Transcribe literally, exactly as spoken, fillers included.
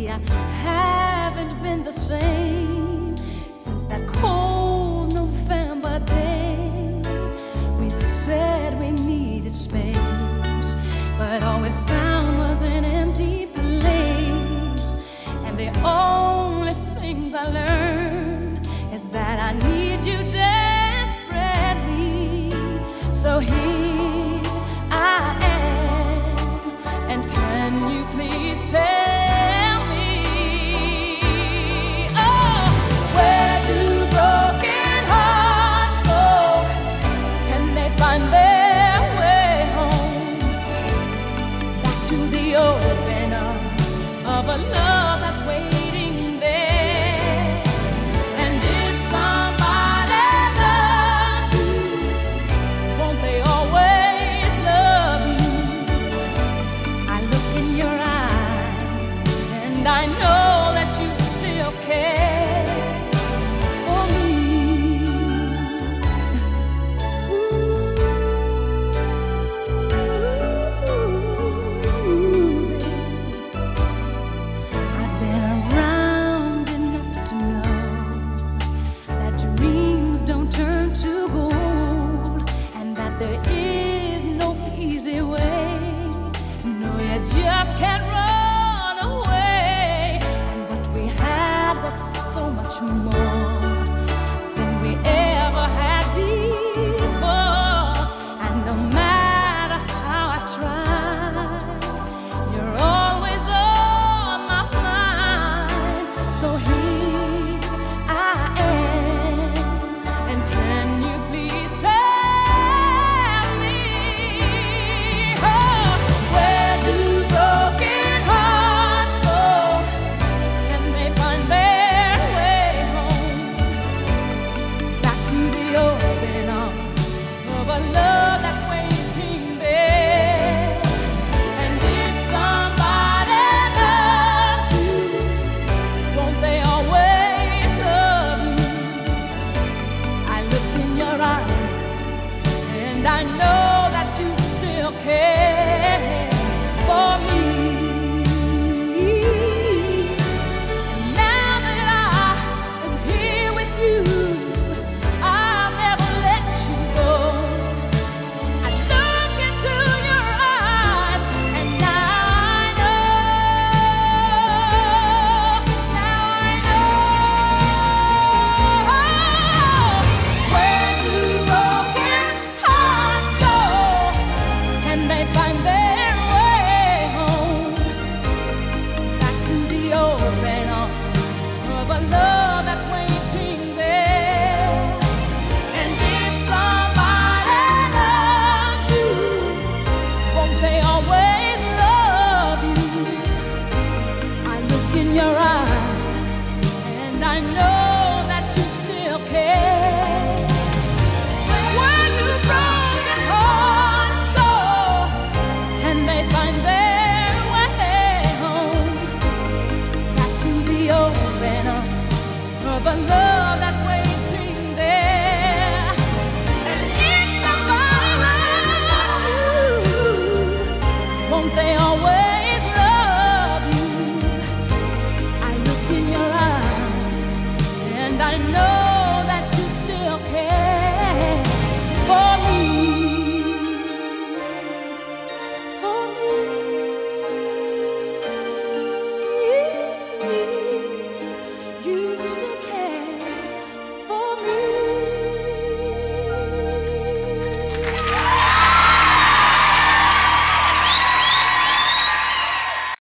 I haven't been the same since that cold November day. We said we needed space, but all we found was an empty place. And the only things I learned is that I need you desperately. So here I am, and can you please tell me, oh, where do broken hearts go? Can they find their way home? Back to the open arms of a love that's waiting there. And if somebody loves you, won't they always love you? I look in your eyes and I know that you still care for me. Ooh, baby. I've been around enough to know that dreams don't turn to gold, and that there is no easy way. No, you just can't run away. And what we had was so much more than we ever had before. And no matter how I try, you're always on my mind. So here I am, and can you please tell me, oh, where do broken hearts go? Can they find their way home? Back to the open arms of a love that's waiting there. And if somebody loves you, won't they always love you? I look in your eyes and I know that you still care for me. And now that I am here with you, I'll never let you go. I look into your eyes and now I know, now I know. Where do broken hearts go? Can they find their way home? Back to the open arms of a love that's waiting there. And if somebody loves you, won't they always love you? I look in your eyes and I know that you still care. Where do broken hearts go? Can they find their way home? Back to the open arms of a love that's waiting there. And if somebody loves you, won't they always love you? I look in your eyes and I know